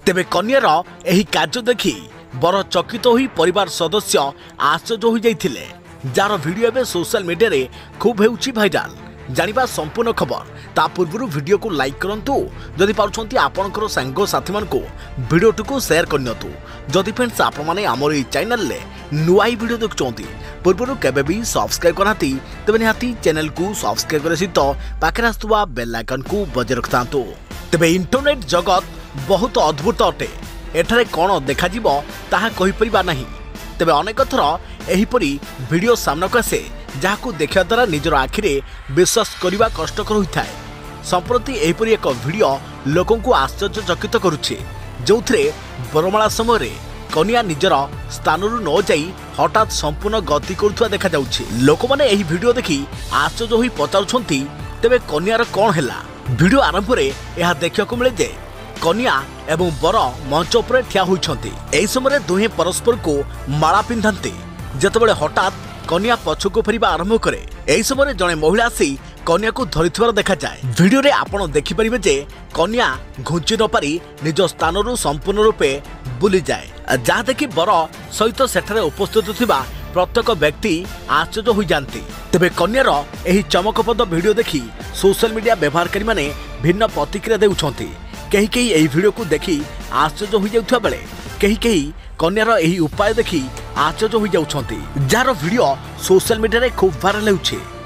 तेबे कन्यार एही कार्य देखि बर चकित होई परिवार सदस्य आश्चर्य हो जाइथिले। जार वीडियो एबे सोशल मीडिया रे खूब हेउची भाइराल। जानिबा संपूर्ण खबर ता पूर्व वीडियो को लाइक करंतु जदि पाउछंती आपनकर संग साथी मान को वीडियो को शेयर करनियतु। जदि फ्रेंड्स आपण माने हमर ई चैनल ले नुआई वीडियो देखचंती पूर्व केबे भी सब्सक्राइब करनाती तबे निहाती चैनल को सब्सक्राइब करे सहित पाखरे आस्तुवा बेल आइकन को बजे रखतांतु। तबे इंटरनेट जगत बहुत अद्भुत अटे। एठारे कोन देखा जीवो ताहा कहि परिबा नाही। तेबे अनेक थर एहीपरी वीडियो सामनाक आसे जहां देखा द्वारा निजर आखिरे विश्वास करने कष्टकर होता है। संप्रति एहीपरी एक वीडियो लोकों को आश्चर्यचकित करुछे, जो बरमाला समय कन्या निजर स्थान न जाई हठात संपूर्ण गति करुवा देखा जाउछे। लोक माने एही वीडियो देखि आश्चर्य होई पचारुछंती तेबे कन्यार कौन हैला। वीडियो आरंभ रे यह देखिବାକୁ मिले जे कन्या एवं बर मंच उपर ठिया होइछंती। एही समय दुहे परस्पर को माला पिंधांती। जेतेबेले हठात कन्या पछको फेरिबा आरंभ करे। एही समय जने महिला आसी कन्या को धरिथिबार देखा जाए। वीडियो रे आपण देखि परिबे जे कन्या घुंची न पारी निज स्थान संपूर्ण रूपे बुली जाए। जहाँ देखि बर सहित सेठारे उपस्थित थिबा प्रत्येक व्यक्ति आश्चर्य हो जाती। तेबे कन्यार एही चमकप्रद वीडियो देखि सोशल मीडिया व्यवहारकारी माने भिन्न प्रतिक्रिया देउछंती। कहीं कहीं एही वीडियो को देखि आश्चर्य हो जाउथबा बेले कहीं कहीं कन्यार एही उपाय देखि आश्चर्य हो जाउछंती। जार वीडियो सोशल मीडिया रे खूब वायरल होउछे।